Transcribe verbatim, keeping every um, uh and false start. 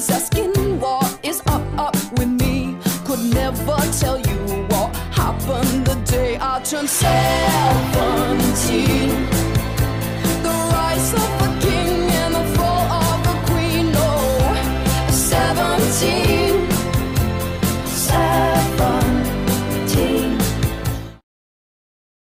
Everybody's asking what is up, up with me. Could never tell you what happened the day I turned seventeen.